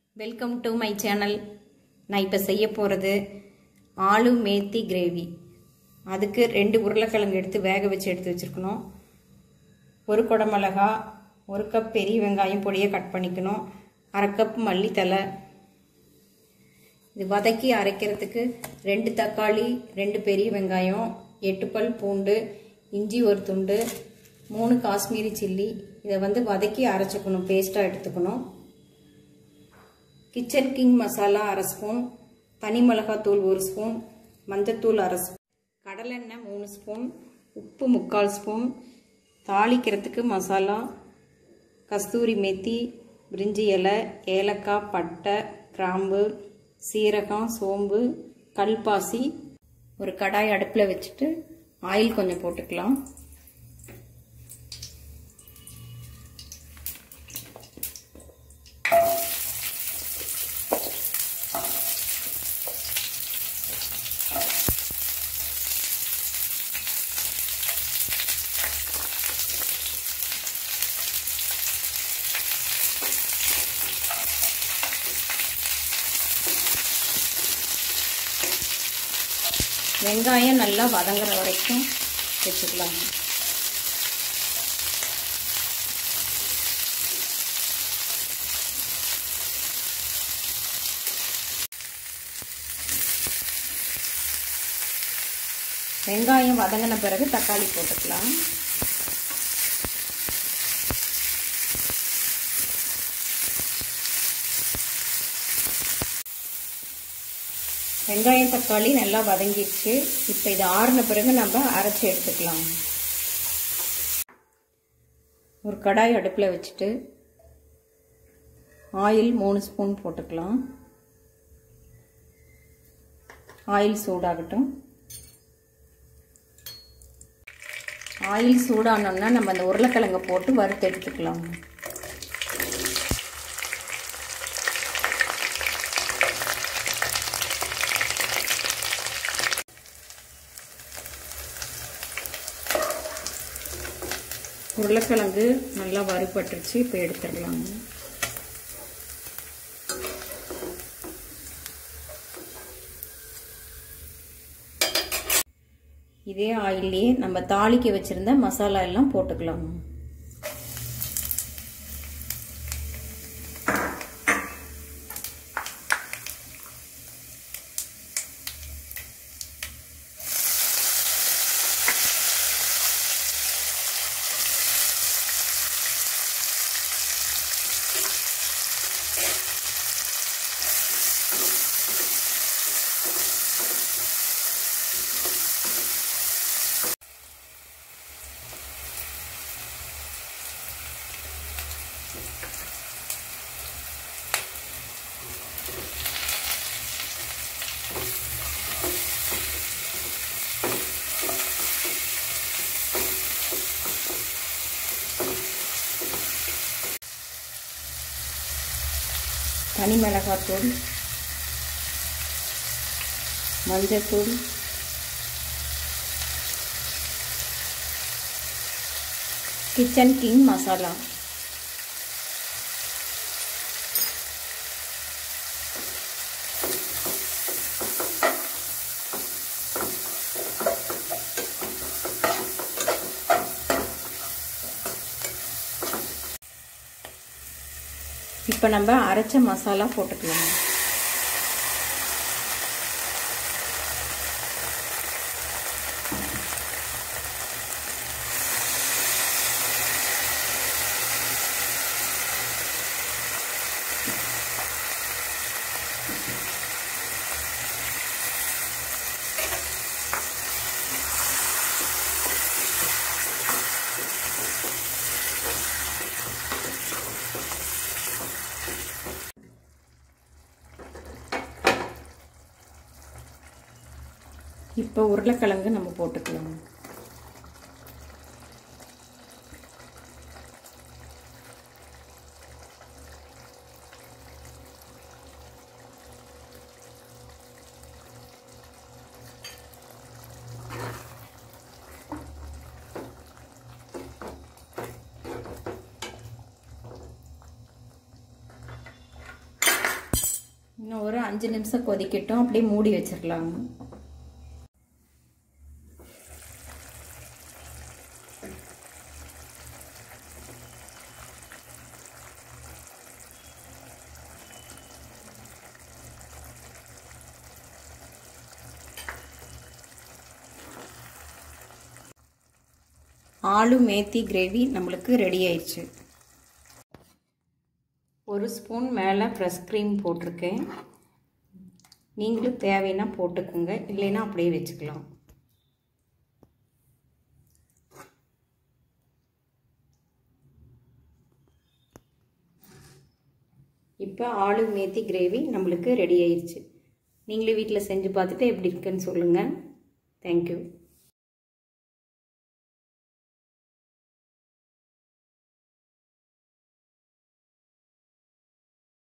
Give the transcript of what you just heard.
Welcome to my channel. நான் இப்போ செய்ய போகிறது ஆலு மேத்தி கிரேவி. அதுக்கு 2 உருளைக்கிழங்கு எடுத்து வேக வச்சு எடுத்து வச்சுருக்கணும். 1 குடமிளகா, 1 கப் பெரிய வெங்காயம் பொடியை கட் பண்ணிக்கணும், 1/2 கப் மல்லித்தலை. இது வதக்கி அரைக்கிறதுக்கு 2 தக்காளி, 2 பெரிய வெங்காயம், 8 பல் பூண்டு, இஞ்சி 1 துண்டு, 3 காஷ்மீரி சில்லி. இதை வதக்கி அரைச்சிக்கணும், பேஸ்ட்டாக எடுத்துக்கணும். கிச்சன் கிங் மசாலா 1/2 ஸ்பூன், தனி மிளகாத்தூள் 1 ஸ்பூன், மஞ்சத்தூள் 1/2 ஸ்பூன், கடலெண்ணெய் 3 ஸ்பூன், உப்பு 3/4 ஸ்பூன், தாளிக்கிறதுக்கு மசாலா கஸ்தூரி மேத்தி, பிரிஞ்சி இலை, ஏலக்காய், பட்டை, கிராம்பு, சீரகம், சோம்பு, கல்பாசி. ஒரு கடாய் அடுப்பில் வச்சுட்டு ஆயில் கொஞ்சம் போட்டுக்கலாம். வெங்காயம் நல்லா வதங்குற வரைக்கும் வச்சுக்கலாம். வெங்காயம் வதங்கின பிறகு தக்காளி போட்டுக்கலாம். வெங்காயம் தக்காளி நல்லா வதங்கிடுச்சு. இப்போ இது ஆறின பிறகு நம்ம அரைச்சி எடுத்துக்கலாம். ஒரு கடாய் அடுப்பில் வச்சுட்டு ஆயில் 3 ஸ்பூன் போட்டுக்கலாம். ஆயில் சூடாகட்டும். ஆயில் சூடானோன்னா நம்ம அந்த உருளைக்கிழங்கை போட்டு வறுத்து எடுத்துக்கலாம். உருளைக்கிழங்கு நல்லா வறுபட்டுருச்சு. இப்போ எடுத்துடலாம். இதே ஆயிலே நம்ம தாளிக்க வச்சிருந்த மசாலா எல்லாம் போட்டுக்கலாம். தனி மிளகாத்தூள், மஞ்சத்தூள், கிச்சன் கிங் மசாலா, இப்போ நம்ம அரைச்ச மசாலா போட்டுக்கலாம். இப்போ உருளைக்கிழங்கு நம்ம போட்டுக்கலாம். இன்னும் ஒரு 5 நிமிஷம் கொதிக்கட்டும், அப்படியே மூடி வச்சிடலாம். ஆலு மேத்தி கிரேவி நம்மளுக்கு ரெடி ஆயிடுச்சு. 1 ஸ்பூன் மேலே ஃப்ரெஷ் க்ரீம் போட்டிருக்கேன். நீங்களும் தேவைன்னா போட்டுக்கோங்க, இல்லைன்னா அப்படியே வச்சுக்கலாம். இப்போ ஆலு மேத்தி கிரேவி நம்மளுக்கு ரெடி ஆயிடுச்சு. நீங்களே வீட்டில் செஞ்சு பார்த்துட்டு எப்படி இருக்குன்னு சொல்லுங்கள். தேங்க்யூ.